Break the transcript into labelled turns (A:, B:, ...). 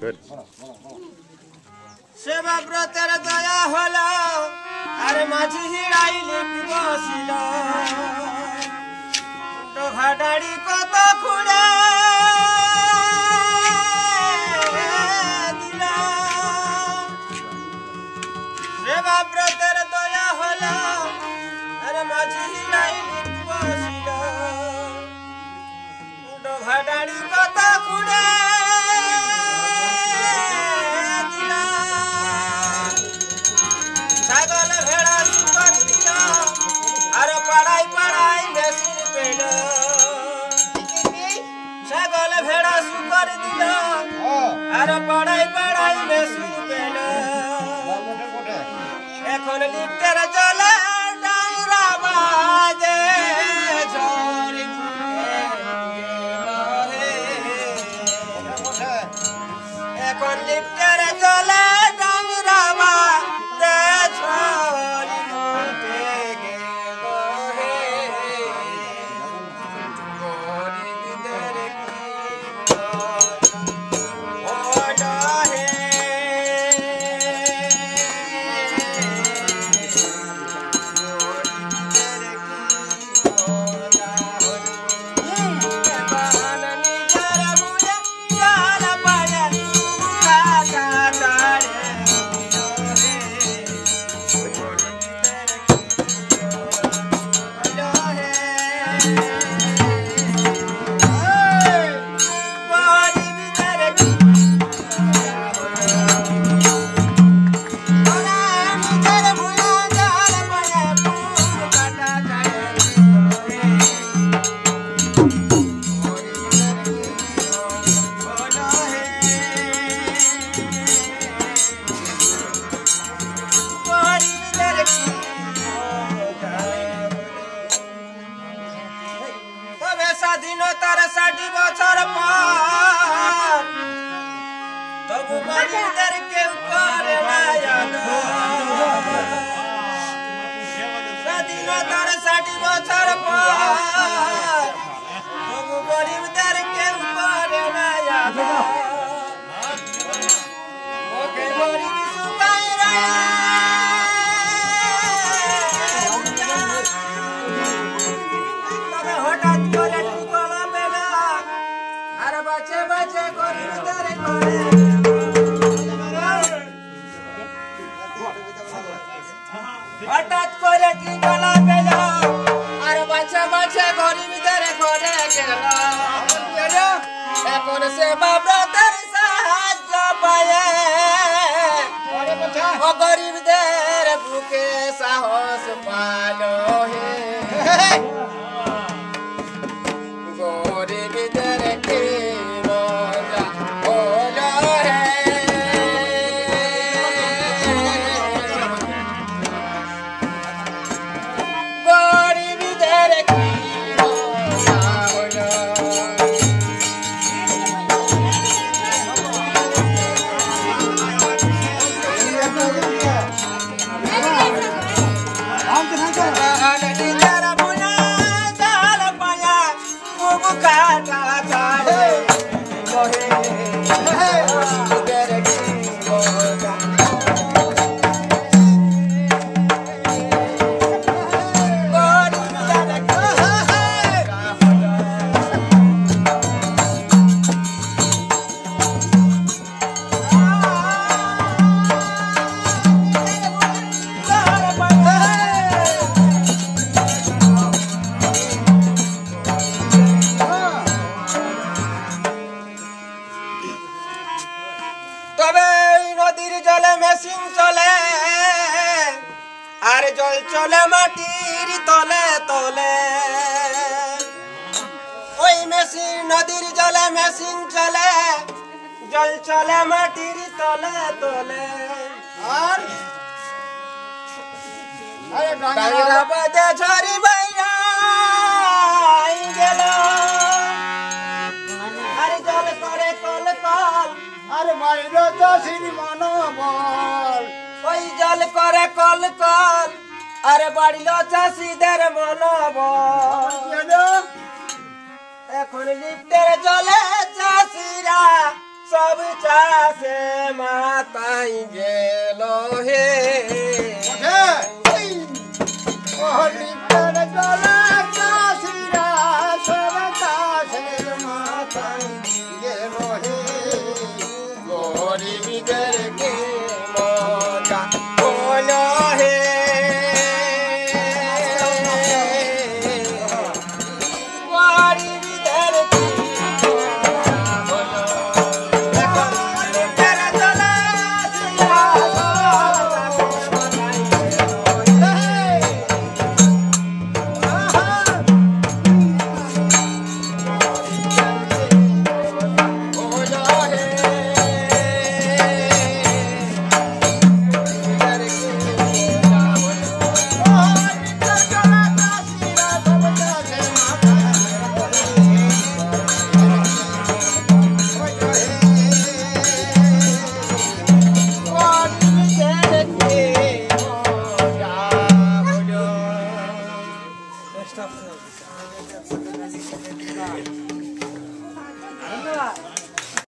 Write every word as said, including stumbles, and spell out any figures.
A: সেবা ব্রতের দয়া হলো আর মাঝি হিড়াই লিপি বসিল ঘাটাড়ি কত খুঁড়ে দিল সেবা ব্রতের দয়া হলো আর মাঝি হিড়াই লিপি বসিল ঘাটাড়ি কত খুঁড়ে पढ़ाई पढ़ाई मेसिन पेड़ छगल भेड़ा सुकर दिल अरे पढ़ाई पढ़ाई मेसिन पेड़ এখন লিফটের চলে ডাইরা বাজে ঝড়ি এখন লিফটের চলে ডাইরা বাজে ঝড়ি স্বাধীনতার ষাটি বছর পর তবু গরিবদের কেউ করে না স্বাধীনতার ষাটি বছর পর তবু গরিবদের কেউ করে না ওকে গরিব শুকাই তবে হঠাৎ করে বাঁচে বাঁচে গরিবদের করে হঠাৎ করে কি গলা পেল আর বাঁচে বাঁচে গরিবদের করে গেল এখন সেবা ব্রতের সাহায্য পায়ে ও গরিবদের বুকে সাহস পালো হে গরিবদের কে জল চলে মাটির তলে তলে ওই মেশিন নদীর জলে মেশিন চলে জল চলে মাটির তলে তলে আর ডাঙ্গা বাজে ঝড়ি বাইরা গেল আর জল করে কল কল আর মাইর চাষির মনোবল ওই জল করে কল কল আরে বাড়িল চাষিদের মনোবল এখন লিফটের জলে চাষিরা सब चासे माताई गेलो हे ओहली पर गला काशीरा सब चासे माताई गेलो हे गोरी बिगर के मोजा बोलो हे Stop.